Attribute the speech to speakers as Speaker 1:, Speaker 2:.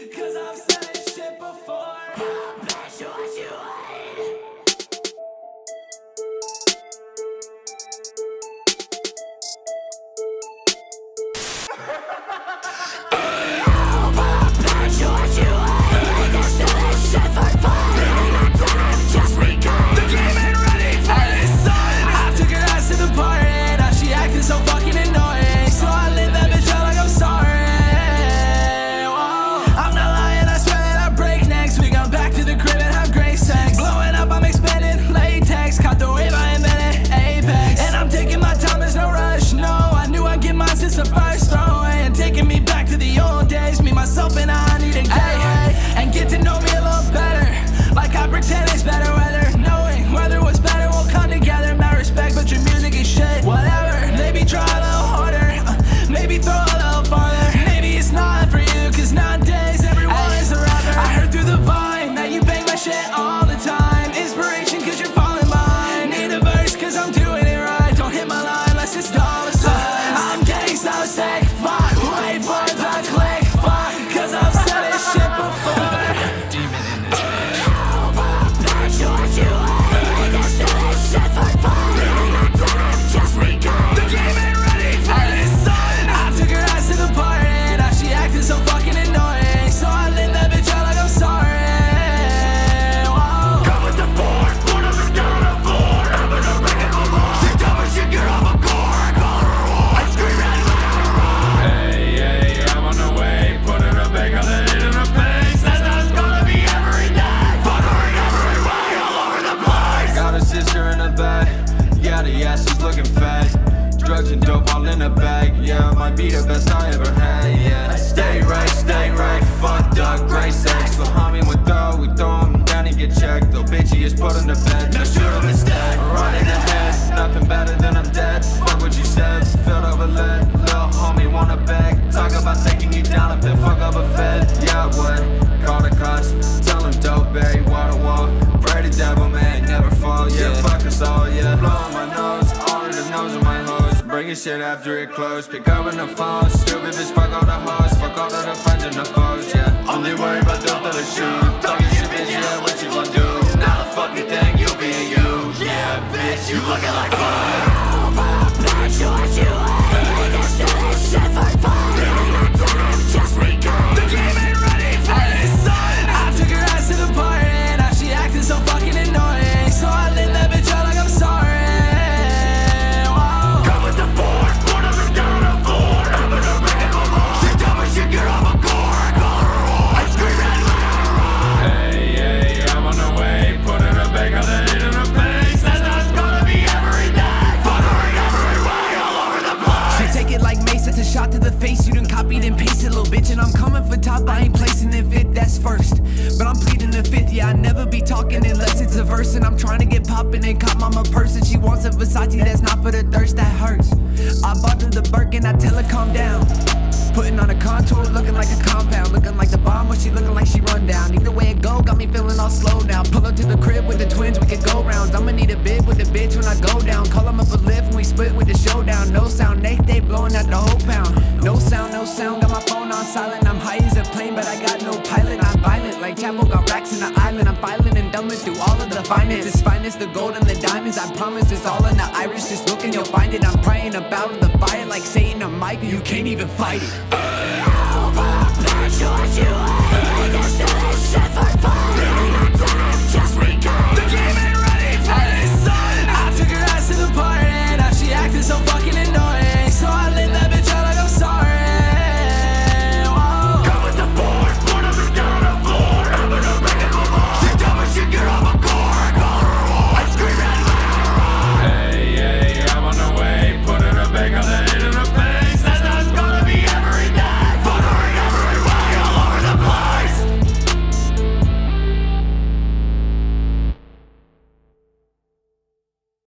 Speaker 1: Cause I've said this shit before. I'm not sure what you want. So fucking annoying, so I live that bitch out like I'm sorry. Whoa. I'm not lying, I swear that I break next week. I'm back to the crib and have great sex. Blowing up, I'm expanding latex. Caught the wave, I invented Apex. And I'm taking my time, there's no rush, no. I knew I'd get mine since the first throwaway. And taking me back to the old days. Me, myself, and I need to get away and get to know me a little better. Like I pretend it's better weather. Knowing weather was better, we'll come together. Mad respect, but your music is shit. Whatever. Maybe try a little harder, maybe throw a little farther. Maybe it's not for you, cause nowadays everyone is a rapper. I heard through the vine that you bang my shit all the time. Inspiration cause you're falling behind. Need a verse cause I'm doing it right. Don't hit my line, let's just dollar signs. I'm getting so sick, fuck, wait for the click, fuck. Cause I've said this shit before. Demon in this bitch. What you want, I guess that this shit for fun. Just recall. The game ain't ready for this son. I took her ass to the party, now she acting so fucking annoying. So I lit that bitch out like I'm sorry. Whoa. Come with the force, one of us down on the floor. I'm gonna break it for more. She dumb as shit, get off a core. I call her a whore. I scream at her like I'm a roar. Hey, I'm on the way. Put her a bag, I'll let it in her face. That's how it's gonna be every day. Fuck her in every way, all over the place. Got a sister in the bed. Yeah, she's looking fat. Drugs and dope all in a bag. Yeah, might be the best I ever had. Yeah, stay right, fucked up, great sex. So homie with dough, we throw him down and get checked. Though bitch, he is put in the bed. Now shoot him instead. Right in the head, nothing better than I'm dead. Fuck what you said, filled over lead. Little homie wanna beg. Talk about taking you down up and fuck up a fed. Yeah, what? Call the cops, tell him dope, baby, water wall. Pray the devil, man, never fall. Yeah, fuck us all, yeah. Blow on my nose, all in the nose of my hose. Bringing shit after it closed. Pick up in the phone. Stupid bitch, fuck all the hoes. Fuck all of the friends and the foes, yeah. Only worry about the other shoe. Talking shit, bitch, yeah, what you gon' do? Not a fucking thing, you being you. Yeah, bitch, you looking like fun. Bitch, what you want? I guess that this shit for fun. Just recall. The game ain't ready for this son. I took her ass to the party, now she acting so fucking annoying. So I lit that bitch out like I'm sorry. Shot to the face, you done copied and pasted, little bitch. And I'm coming for top, I ain't placing it fifth, that's first. But I'm pleading the fifth, yeah, I never be talking unless it's a verse. And I'm trying to get poppin' and cop mama purse. And she wants a Versace, that's not for the thirst, that hurts. I bought her the Birkin, I tell her calm down. Putting on a contour, looking like a compound. Looking like the bomb, when she looking like she run down. Either way it go, got me feeling all slow now. Pull up to the crib with the twins, we could go rounds. I'ma need a bid with the bitch when I go down. Call him up a lift when we split with the showdown. No sound, they blowing out the whole pound. No sound, got my phone on silent. I'm high as a plane, but I got no pilot. I'm violent, like Chapo got racks in the island. I'm filing and dumbing through all of the finest. It's finest, the gold and the diamonds. I promise it's all in the Irish. Just look and you'll find it. I'm praying about the fire like Satan or Micah. You can't even fight it.